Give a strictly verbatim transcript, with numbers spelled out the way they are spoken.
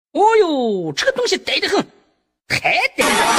哦哟，这个东西呆得很，太呆了。